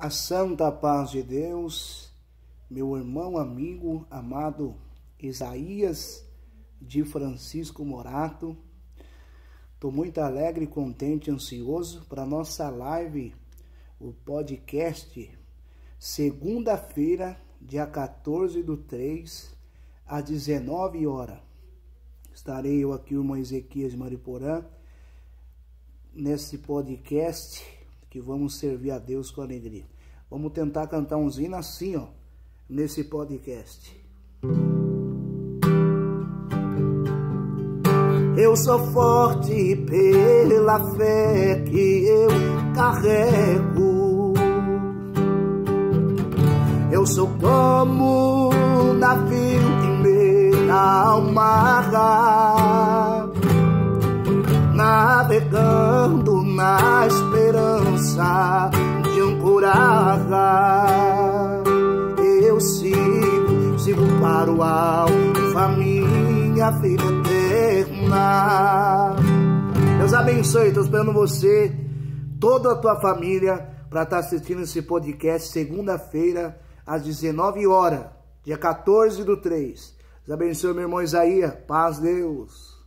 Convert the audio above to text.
A santa paz de Deus, meu irmão, amigo, amado Isaías de Francisco Morato. Estou muito alegre, contente e ansioso para a nossa live, o podcast, segunda-feira, dia 14/3, às 19 horas. Estarei eu aqui, o irmão Ezequias de Mariporã, nesse podcast que vamos servir a Deus com alegria. Vamos tentar cantar uns hinos assim, ó, nesse podcast. Eu sou forte pela fé que eu carrego. Eu sou como um navio em meio ao mar, navegando na esperança de ancorar. Eu sigo para o alto, a minha vida eterna. Deus abençoe, estou esperando você, toda a tua família, para estar assistindo esse podcast segunda-feira, às 19 horas, dia 14/3. Deus abençoe, meu irmão Isaías. Paz, Deus.